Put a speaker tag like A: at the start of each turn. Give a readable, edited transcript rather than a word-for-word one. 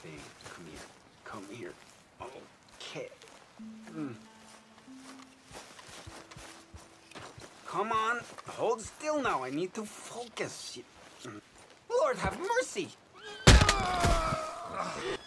A: thing. Come here. Come here. Okay. Come on. Hold still now. I need to focus. Lord have mercy!